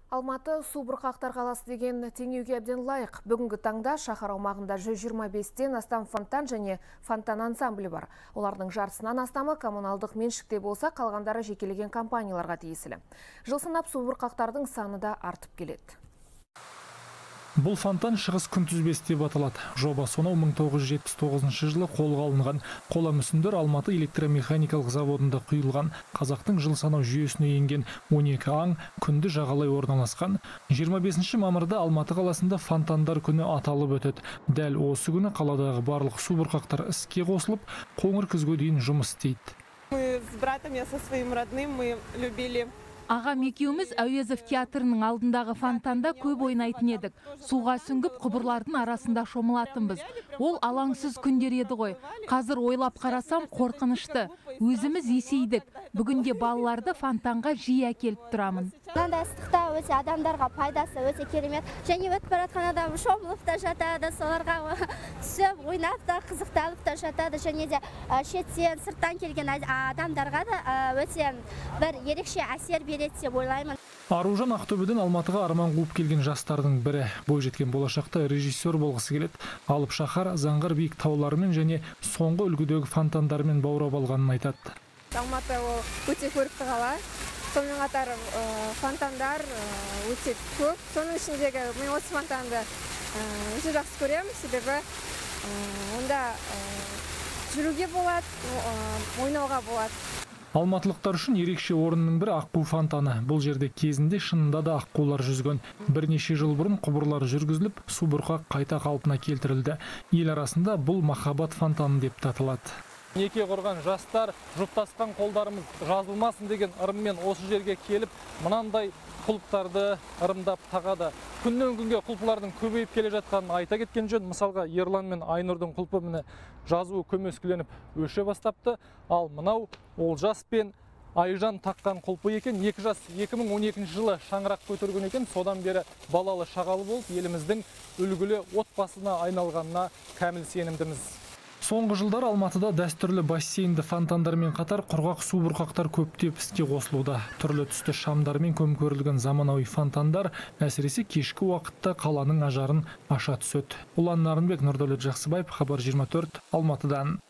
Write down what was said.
Алматы су бұрқақтар қаласы деген теңеуге әбден лайық. Бүгінгі таңда шаһар аумағында 125-тен астам фонтан және фонтан ансамблі бар. Олардың жартысынан астамы коммуналдық меншікте болса, қалғандары жекелеген компанияларға тиесілі. Жыл санап су бұрқақтардың саны да артып келеді. Бұл фонтан шығыс күнтізбесі деп аталады. Жоба сонау 1979 жылы қолға алынған. Қола мүсіндер Алматы электромеханикалық заводында құйылған. Қазақтың жыл санау жүйесіне енген 12 аң күнді жағалай орналасқан. 25 мамырда Алматы қаласында фонтандар күні аталып өтеді. Дәл осы күні қаладағы барлық су бұрқақтар іске қосылып, қоңыр күзге дейін жұмыс істейді. Мы с братом, я со своим родным, мы любили. Ағам екеуміз Әуезов театрының алдындағы фонтанда көп ойнайтын едік. Суға сүңгіп, құбырлардың арасында шомылатынбыз. Ол алаңсыз күндер еді ғой. Қазір ойлап қарасам қорқынышты. Өзіміз есейдік. Бүгінде балаларды фонтанға жиі әкеліп тұрамын. Мынандай ыстықта өте адамдарға пайдасы өте керемет. Және өтіп бара жатқан адам шомылып та жатады, соларға түсіп, ойнап та, қызықталып та жатады. Және де шеттен, сырттан келген адамдарға да өте бір ерекше әсер береді деп ойлаймын. Аружан Ақтөбеден Алматыға арман қуып келген жастардың бірі. Бойжеткен болашақта режиссер болғысы келеді. Алып шаһар заңғар биік тауларымен және соңғы үлгідегі фонтандармен баурап алғанын айтады. Алматы өте көрікті қала. Сонымен қатар фонтандар өте көп. Соның ішіндегі мен осы фонтанды өте жақсы көремін, себебі онда жүруге болады, ойнауға болады. Алматылықтар үшін ерекше орынның бірі Аққу фонтаны. Бұл жерде кезінде шынында да аққулар жүзген. Бірнеше жыл бұрын құбырлар жүргізіліп, су бұрқақ қайта қалпына келтірілді. Ел арасында бұл махаббат фонтаны деп аталады. Неке құрған жастар, жұптасқан қолдарымыз жазылмасын деген ырыммен осы жерге келіп, мынандай құлыптарды ырымдап тағады. Күннен күнге құлпылардың көбейіп келе жатқанын айта кеткен жөн. Мысалға, Ерлан мен Айнұрдың құлпы міне жазуы көмескіленіп өше бастапты. Ал мынау Олжас пен Айжан таққан құлпы екен. Екі жас 2012 жылы шаңырақ көтерген екен. Содан бері балалы шағалы болып, еліміздің үлгілі отбасына айналғанына кәміл сенімдіміз. Соңғы жылдар Алматыда дәстүрлі бассейнді фонтандармен қатар құрғақ су бұрқақтар көптеп іске қосылуда. Түрлі түсті шамдармен көмкерілген заманауи фонтандар әсіресе кешкі уақытта қаланың ажарын аша түседі. Ұлан Нарынбек, Нұрдәулет Жақсыбаев, Хабар 24, Алматыдан.